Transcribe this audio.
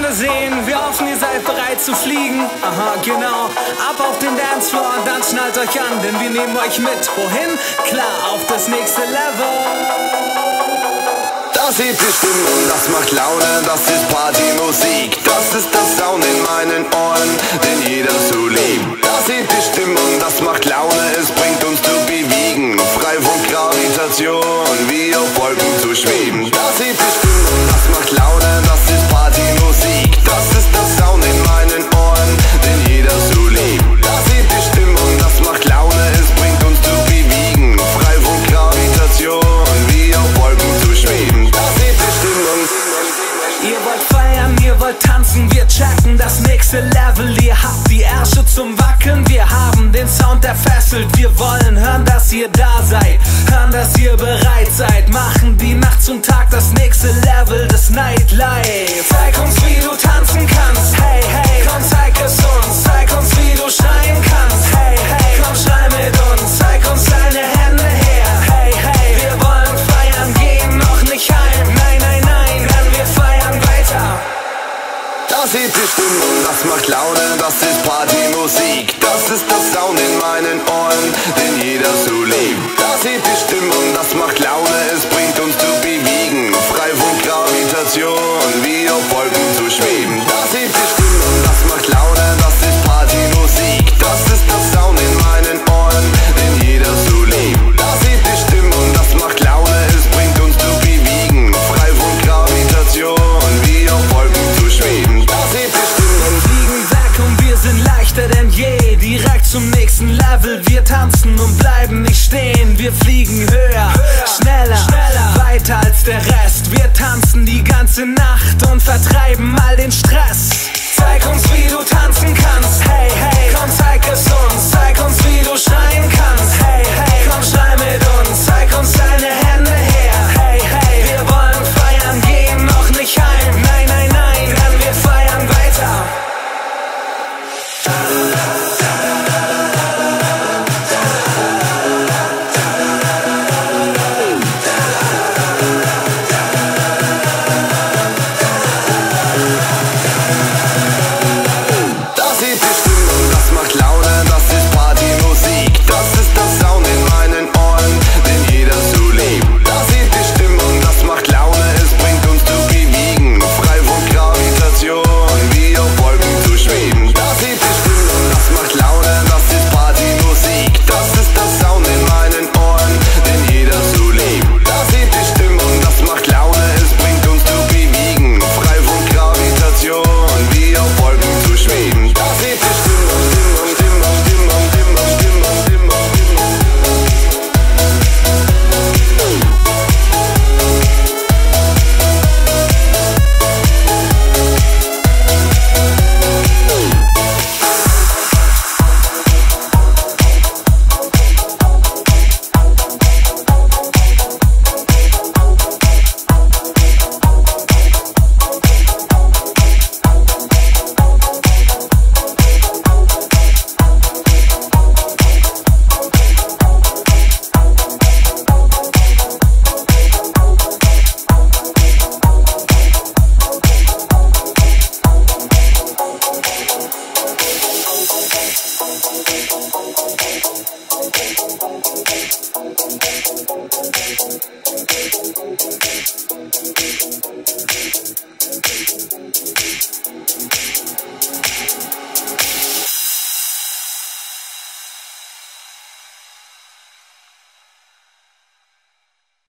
Sterne sehen. Wir hoffen, ihr seid bereit zu fliegen. Aha, genau. Ab auf den Dancefloor und dann schnallt euch an, denn wir nehmen euch mit. Wohin? Klar, auf das nächste Level. Das ist die Stimmung, das macht Laune, das ist Partymusik. Das ist der Sound in meinen Ohren, den jeder so liebt. Das ist die Stimmung, das macht Laune, es bringt uns zu bewegen. Frei von Gravitation, wie auf Wolken zu schweben. Das ist die Stimmung, das macht Laune, das ist Partymusik. Das ist der Sound in meinen Ohren, den jeder so liebt. Das ist die Stimmung, das macht Laune, es bringt uns zu bewegen. Frei von Gravitation, wie auf Wolken zu schweben. Ihr wollt feiern, ihr wollt tanzen, wir checken das nächste Level. Ihr habt die Ärsche zum Wackeln, wir haben den Sound, der fesselt. Wir wollen hören, dass ihr da seid, hören, dass ihr bereit seid. Machen die Nacht zum Tag, das nächste Level, das Nightlife. Zeig uns, wie du tanzen kannst, hey, hey. Komm, zeig es uns, zeig uns, wie du schreien kannst, hey, hey. Komm, schrei mit uns, zeig uns deine Hände her, hey, hey. Wir wollen feiern gehen, noch nicht heim, nein, nein, nein, denn wir feiern weiter. Das ist die Stimmung, das macht Laune, das ist Partymusik. Das ist der Sound in meinen Ohren, den jeder so liebt. Das ist die Stimmung, das macht Laune, es bringt uns zu bewegen. Frei von Gravitation, wie auf Wolken zu schweben. Das ist die Stimmung, das macht Laune, das ist Partymusik. Das ist der Sound in meinen Ohren, den jeder so liebt. Das ist die Stimmung, das macht Laune, es bringt uns zu bewegen. Frei von Gravitation, wie auf Wolken zu schweben. Fliegen weg und wir sind leichter denn je. Direkt zum nächsten Level. Wir tanzen und bleiben nicht stehen. Wir fliegen höher, schneller, weiter als der Rest. Wir tanzen die ganze Nacht und vertreiben all den Stress. Zeig uns, wie du tanzen kannst, hey, hey. Komm, zeig es uns, zeig uns, wie du schreien kannst, hey, hey. Komm, schrei mit uns, zeig uns deine Hände her, hey, hey. Wir wollen feiern gehen, noch nicht heim, nein, nein, nein, denn wir feiern weiter. Das ist die Stimmung, das macht Laune, das ist Partymusik. Das ist der Sound in meinen Ohren, den jeder so liebt. Das ist die Stimmung, das macht Laune, es bringt uns zu bewegen. Frei von Gravitation, wie auf Wolken zu schweben. Das ist die Stimmung, das macht Laune, das ist Partymusik. Das ist der Sound in meinen Ohren, den jeder so liebt. Das ist die Stimmung, das macht Laune, es bringt uns zu bewegen. Frei von Gravitation, wie auf Wolken zu schweben. Das ist die Stimmung, Stimmung, Stimmung, Stimmung, Stimmung, Stimmung, Stimmung, Stimmung. Thank you.